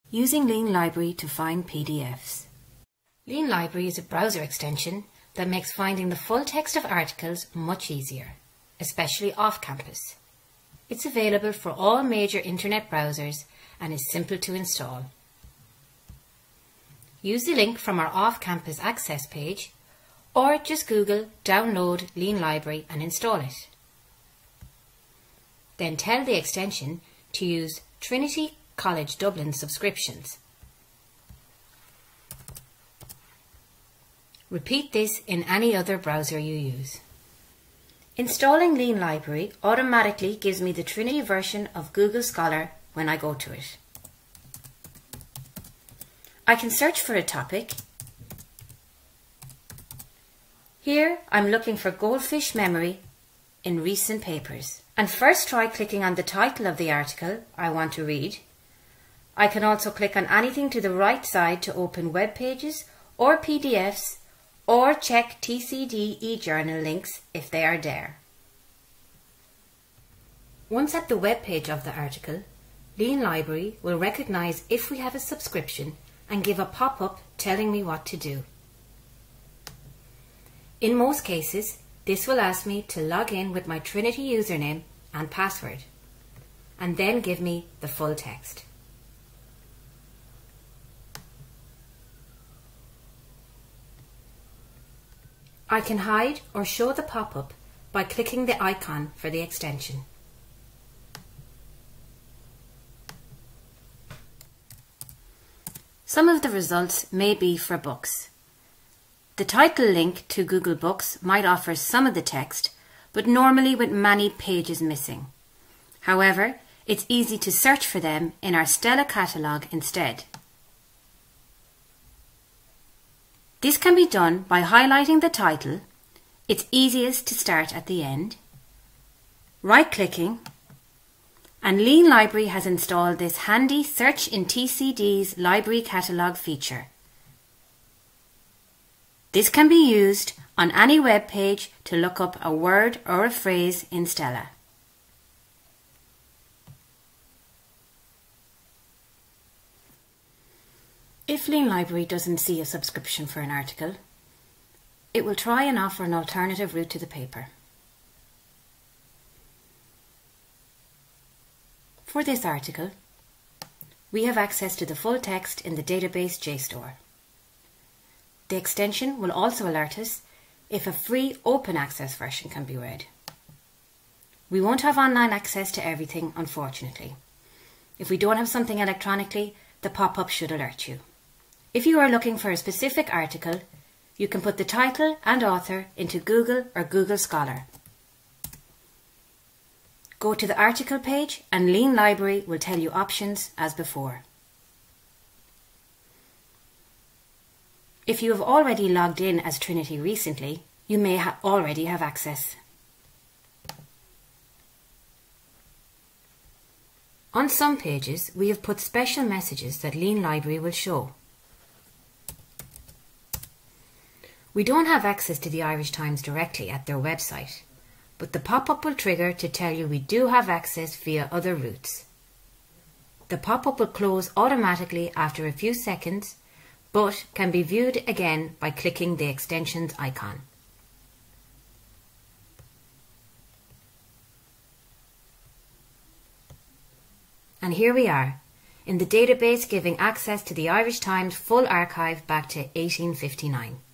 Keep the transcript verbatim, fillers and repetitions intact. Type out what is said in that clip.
Using Lean Library to find P D Fs. Lean Library is a browser extension that makes finding the full text of articles much easier, especially off-campus. It's available for all major internet browsers and is simple to install. Use the link from our off-campus access page, or just Google download Lean Library and install it. Then tell the extension to use Trinity College Dublin subscriptions. Repeat this in any other browser you use. Installing Lean Library automatically gives me the Trinity version of Google Scholar when I go to it. I can search for a topic. Here I'm looking for goldfish memory in recent papers, and first try clicking on the title of the article I want to read. I can also click on anything to the right side to open web pages or P D Fs, or check T C D eJournal links if they are there. Once at the web page of the article, Lean Library will recognise if we have a subscription and give a pop-up telling me what to do. In most cases, this will ask me to log in with my Trinity username and password, and then give me the full text. I can hide or show the pop-up by clicking the icon for the extension. Some of the results may be for books. The title link to Google Books might offer some of the text, but normally with many pages missing. However, it's easy to search for them in our Stella catalogue instead. This can be done by highlighting the title. It's easiest to start at the end, right-clicking, and Lean Library has installed this handy Search in T C D's Library Catalogue feature. This can be used on any web page to look up a word or a phrase in Stella. If Lean Library doesn't see a subscription for an article, it will try and offer an alternative route to the paper. For this article, we have access to the full text in the database JSTOR. The extension will also alert us if a free open access version can be read. We won't have online access to everything, unfortunately. If we don't have something electronically, the pop-up should alert you. If you are looking for a specific article, you can put the title and author into Google or Google Scholar. Go to the article page and Lean Library will tell you options as before. If you have already logged in as Trinity recently, you may ha- already have access. On some pages, we have put special messages that Lean Library will show. We don't have access to the Irish Times directly at their website, but the pop-up will trigger to tell you we do have access via other routes. The pop-up will close automatically after a few seconds, but can be viewed again by clicking the extensions icon. And here we are, in the database giving access to the Irish Times full archive back to eighteen fifty-nine.